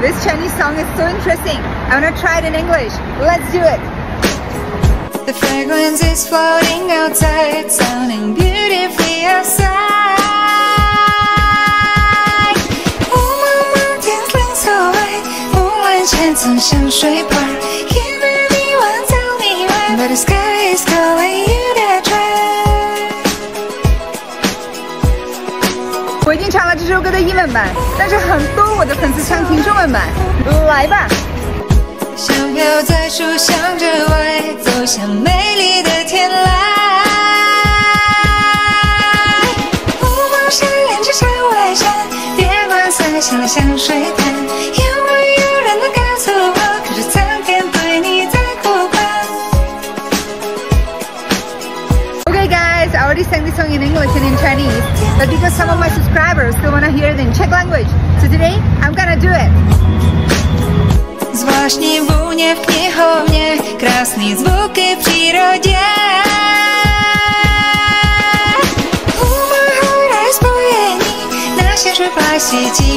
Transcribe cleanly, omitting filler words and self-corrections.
This Chinese song is so interesting. I wanna try it in English. Let's do it. The fragrance is floating outside, sounding beautifully outside.从香水盘 Give me one, tell me why But the sky is calling you to try 我已经唱了这首歌的英文版，但是很多我的粉丝想听中文版，来吧！ 香飘在树向着外，走向美丽的天籁。雾蒙闪亮着朝我来闪，月光洒下了香水滩，有没有人能告诉我？ I already sang this song in English and in Chinese, but because some of my subscribers still want to hear it in Czech language, so today I'm gonna do it. Zvláštní vůně v knihovně, krásný zvuky v přírodě. Humor, hora, spojení, naše župá sítí.